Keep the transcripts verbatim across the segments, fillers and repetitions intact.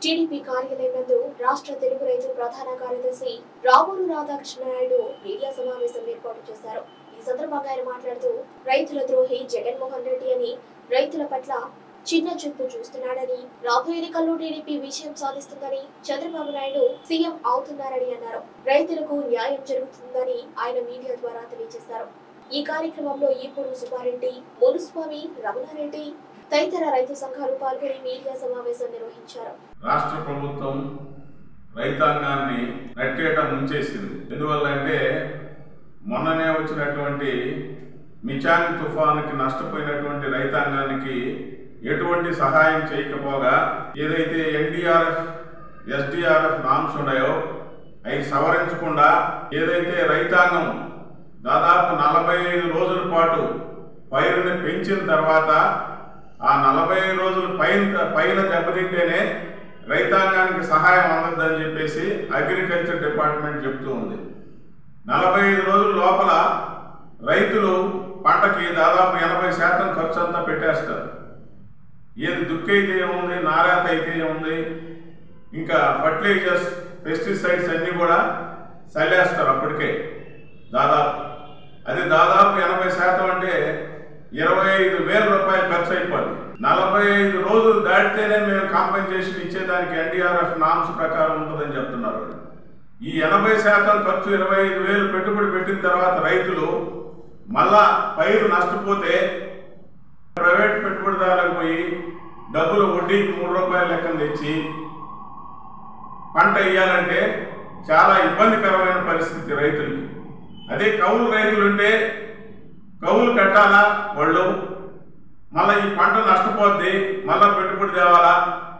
TDP కార్యాలయం నందు రాష్ట్ర తెలుగు రైతు ప్రధాన కార్యదర్శి రామూరు రాధాకృష్ణనాయుడు మీడియా సమావేశం ఏర్పాటు చేశారు. ఈ సందర్భంగా ఆయన మాట్లాడుతూ రైతుల ద్రోహి జగన్మోహన్ రెడ్డి అని, రైతుల పట్ల చిన్న చూపు చూస్తున్నాడని, రాబోయే ఎన్నికల్లో టీడీపీ విజయం సాధిస్తుందని, చంద్రబాబు నాయుడు సీఎం అవుతున్నారని అన్నారు. రైతులకు న్యాయం జరుగుతుందని ఆయన మీడియా ద్వారా తెలియజేశారు. ఈ కార్యక్రమంలో ఈపూరు సుబ్బారెడ్డి, మునుస్వామి, రమణారెడ్డి తదితర రైతు సంఘాలు పాల్గొని మీడియా సమావేశం నిర్వహించారు. రాష్ట్ర ప్రభుత్వం రైతాంగాన్ని నట్టేట ముంచేసింది. ఎందువల్లంటే మొన్ననే వచ్చినటువంటి మిచాంగ్ తుఫానుకి నష్టపోయినటువంటి రైతాంగానికి ఎటువంటి సహాయం చేయకపోగా ఏదైతే ఎన్డీఆర్ఎఫ్ ఎస్డీఆర్ఎఫ్ నామ్స్ ఉన్నాయో అవి సవరించకుండా ఏదైతే రైతాంగం దాదాపు నలభై ఐదు రోజుల పాటు పైరుని పెంచిన తర్వాత ఆ నలభై ఐదు రోజులు పైన పైన దెబ్బతింటేనే రైతాంగానికి సహాయం అందద్దని చెప్పేసి అగ్రికల్చర్ డిపార్ట్మెంట్ చెప్తూ ఉంది. నలభై ఐదు రోజుల లోపల రైతులు పంటకి దాదాపు ఎనభై శాతం ఖర్చు అంతా పెట్టేస్తారు. ఏది దుక్కి అయితే ఏముంది, నారాత అయితే ఏముంది, ఇంకా ఫర్టిలైజర్స్, పెస్టిసైడ్స్ అన్నీ కూడా చల్లేస్తారు అప్పటికే దాదాపు. అది దాదాపు ఎనభై శాతం అంటే ఇరవై ఐదు వేల రూపాయలు ఖర్చు అయిపోద్ది. నలభై ఐదు రోజులు దాటితేనే మేము కాంపెన్సేషన్ ఇచ్చేదానికి ఎన్డీఆర్ఎఫ్ నామ్స్ ప్రకారం ఉంటుందని చెప్తున్నారు. ఈ ఎనభై శాతం ఖర్చు ఇరవై ఐదు వేలు పెట్టుబడి పెట్టిన తర్వాత రైతులు మళ్ళా పైరు నష్టపోతే ప్రైవేట్ పెట్టుబడిదారులకు పోయి డబ్బులు వడ్డీకి మూడు రూపాయల లెక్కన తెచ్చి పంట వేయాలంటే చాలా ఇబ్బందికరమైన పరిస్థితి రైతులకి. అదే కౌలు రైతులుంటే కౌలు కట్టాలా వాళ్ళు, మళ్ళీ ఈ పంట నష్టపోద్ది, మళ్ళా పెట్టుబడి తేవాలా,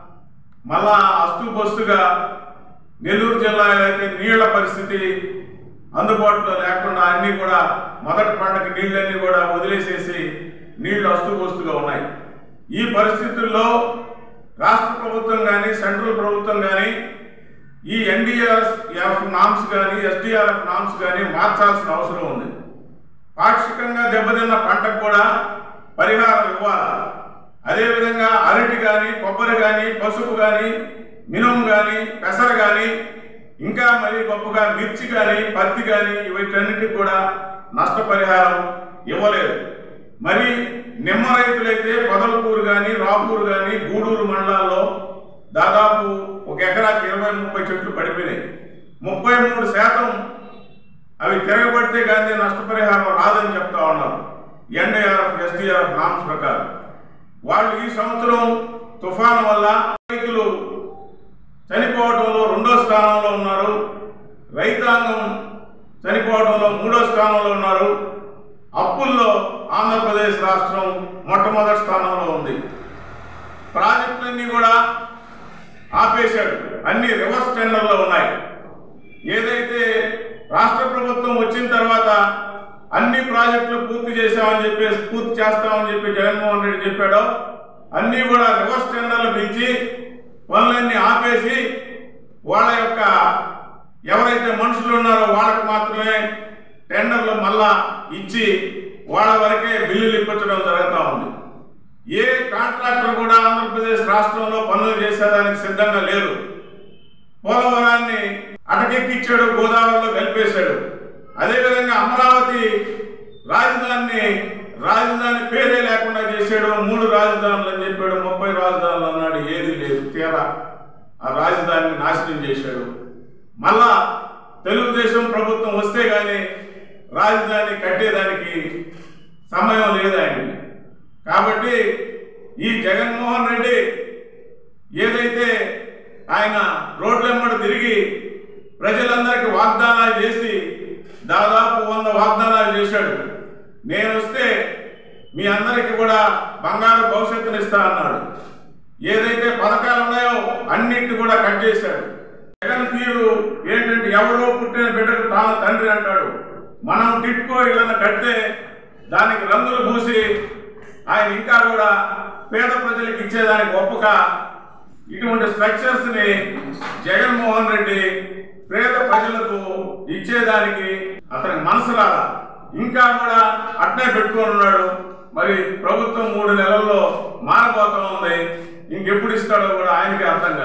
మళ్ళా అస్తు బస్తుగా నెల్లూరు జిల్లాలో అయితే నీళ్ల పరిస్థితి అందుబాటులో లేకుండా అన్నీ కూడా మొదటి పంటకి నీళ్ళన్నీ కూడా వదిలేసేసి నీళ్లు అస్తు బస్తుగా ఉన్నాయి. ఈ పరిస్థితుల్లో రాష్ట్ర ప్రభుత్వం కానీ సెంట్రల్ ప్రభుత్వం కానీ ఈ ఎన్డీఆర్ఎఫ్ నామ్స్ కానీ ఎస్డీఆర్ఎఫ్ నామ్స్ కానీ మార్చాల్సిన అవసరం ఉంది. పాక్షికంగా దెబ్బతిన్న పంటకు కూడా పరిహారం ఇవ్వాలి. అదేవిధంగా అరటి కానీ, కొబ్బరి కానీ, పసుపు కానీ, మినుము కానీ, పెసర కానీ, ఇంకా మరి గొప్పగా మిర్చి కానీ, పత్తి కానీ వీటన్నిటికి కూడా నష్టపరిహారం ఇవ్వలేదు. మరి నిమ్మ రైతులైతే పొదలకూరు కానీ, రాపూరు కానీ, గూడూరు మండలాల్లో దాదాపు ఒక ఎకరాకి ఇరవై ముప్పై చెట్లు పడిపోయినాయి. ముప్పై మూడు శాతం అవి తిరగబడితే కానీ నష్టపరిహారం రాదని చెప్తా ఉన్నారు ఎన్డీఆర్ఎఫ్ ఎస్డీఆర్ఎఫ్ నామ్స్ ప్రకారం. వాళ్ళు ఈ సంవత్సరం తుఫాను వల్ల రైతులు చనిపోవడంలో రెండో స్థానంలో ఉన్నారు, రైతాంగం చనిపోవడంలో మూడో స్థానంలో ఉన్నారు, అప్పుల్లో ఆంధ్రప్రదేశ్ రాష్ట్రం మొట్టమొదటి స్థానంలో ఉంది. ప్రాజెక్టులన్నీ కూడా ఆపేశాడు, అన్ని రివర్స్ టెండర్లో ఉన్నాయి. ఏదైతే రాష్ట్ర ప్రభుత్వం వచ్చిన తర్వాత అన్ని ప్రాజెక్టులు పూర్తి చేశామని చెప్పేసి పూర్తి చేస్తామని చెప్పి జగన్మోహన్ రెడ్డి చెప్పాడో అన్నీ కూడా రివర్స్ టెండర్లు పిలిచి పనులన్నీ ఆపేసి వాళ్ళ యొక్క ఎవరైతే మనుషులు ఉన్నారో వాళ్ళకు మాత్రమే టెండర్లు మళ్ళా ఇచ్చి వాళ్ళ వరకే బిల్లులు ఇప్పించడం జరుగుతూ ఉంది. ఏ కాంట్రాక్టర్ కూడా ఆంధ్రప్రదేశ్ రాష్ట్రంలో పనులు చేసేదానికి సిద్ధంగా లేరు. పోలవరాన్ని అటకెక్కిచ్చాడు, గోదావరిలో కలిపేశాడు. అదేవిధంగా అమరావతి రాజధానిని రాజధాని పేరే లేకుండా చేశాడు. మూడు రాజధానులు అని చెప్పాడు, ముప్పై రాజధానులు అన్నాడు, ఏది లేదు. తీరా ఆ రాజధానిని నాశనం చేశాడు. మళ్ళా తెలుగుదేశం ప్రభుత్వం వస్తే కానీ రాజధాని కట్టేదానికి సమయం లేదు ఆయనకి. కాబట్టి ఈ జగన్మోహన్ రెడ్డి ఏదైతే ఆయన రోడ్లెమ్మడి తిరిగి ప్రజలందరికీ వాగ్దానాలు చేసి దాదాపు వంద వాగ్దానాలు చేశాడు. నేను వస్తే మీ అందరికీ కూడా బంగారు భవిష్యత్తుని ఇస్తా అన్నాడు. ఏదైతే పథకాలు ఉన్నాయో అన్నింటినీ కూడా కట్ చేశాడు. జగన్ తీరు ఏంటంటే ఎవరో పుట్టిన బిడ్డకు తాను తండ్రి అంటాడు. మనం టిట్కో ఇళ్ళను కడితే దానికి రంగులు పూసి ఆయన ఇంకా కూడా పేద ప్రజలకు ఇచ్చేదానికి ఒప్పుక ఇటువంటి స్ట్రక్చర్స్ ని జగన్మోహన్ రెడ్డి పేద ప్రజలకు ఇచ్చేదానికి అతనికి మనసు రాలా, ఇంకా కూడా అట్నే పెట్టుకొని ఉన్నాడు. మరి ప్రభుత్వం మూడు నెలల్లో మారబోతా ఉంది, ఇంకెప్పుడు ఇస్తాడో కూడా ఆయనకి అర్థం కాదు.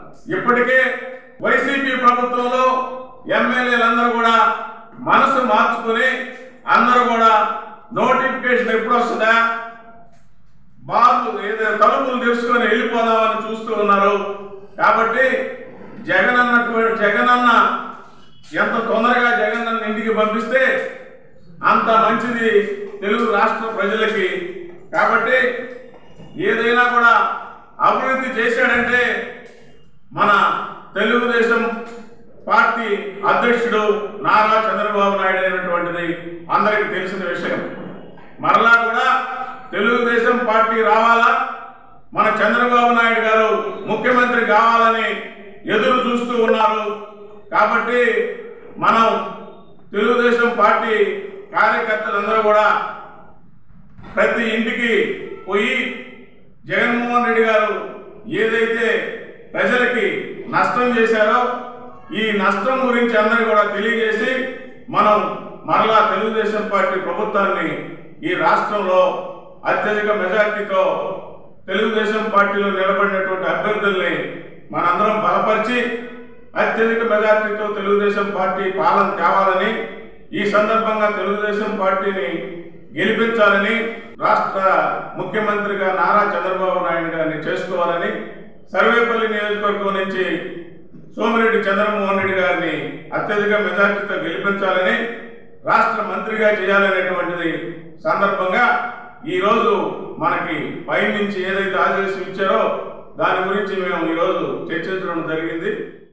ఇప్పటికే వైసీపీ ప్రభుత్వంలో ఎమ్మెల్యేలందరూ కూడా మనసు మార్చుకుని అందరూ కూడా నోటిఫికేషన్ ఎప్పుడు వస్తుందా, బార్లు ఏదైనా తలుపులు తెలుసుకొని వెళ్ళిపోదామని చూస్తూ ఉన్నారు. కాబట్టి జగన్ అన్నటువంటి జగన్ అన్న ఎంత తొందరగా జగన్ అన్న ఇంటికి పంపిస్తే అంత మంచిది తెలుగు రాష్ట్ర ప్రజలకి. కాబట్టి ఏదైనా కూడా అభివృద్ధి చేశాడంటే మన తెలుగుదేశం పార్టీ అధ్యక్షుడు నారా చంద్రబాబు నాయుడు అయినటువంటిది అందరికీ తెలిసిన విషయం. మరలా కూడా తెలుగుదేశం పార్టీ రావాలా, మన చంద్రబాబు నాయుడు గారు ముఖ్యమంత్రి కావాలని ఎదురు చూస్తూ ఉన్నారు. కాబట్టి మనం తెలుగుదేశం పార్టీ కార్యకర్తలందరూ కూడా ప్రతి ఇంటికి పోయి జగన్మోహన్ రెడ్డి గారు ఏదైతే ప్రజలకి నష్టం చేశారో ఈ నష్టం గురించి అందరూ కూడా తెలియజేసి మనం మరలా తెలుగుదేశం పార్టీ ప్రభుత్వాన్ని ఈ రాష్ట్రంలో అత్యధిక మెజార్టీతో తెలుగుదేశం పార్టీలో నిలబడినటువంటి అభ్యర్థుల్ని మనందరం బలపరిచి అత్యధిక మెజార్టీతో తెలుగుదేశం పార్టీ పాలన తేవాలని, ఈ సందర్భంగా తెలుగుదేశం పార్టీని గెలిపించాలని, రాష్ట్ర ముఖ్యమంత్రిగా నారా చంద్రబాబు నాయుడు గారిని చేసుకోవాలని, సర్వేపల్లి నియోజకవర్గం నుంచి సోమిరెడ్డి చంద్రమోహన్ రెడ్డి గారిని అత్యధిక మెజార్టీతో గెలిపించాలని, రాష్ట్ర మంత్రిగా చేయాలనేటువంటిది సందర్భంగా ఈరోజు మనకి పై నుంచి ఏదైతే ఆదేశం ఇచ్చారో దాని గురించి మేము ఈరోజు చర్చించడం జరిగింది.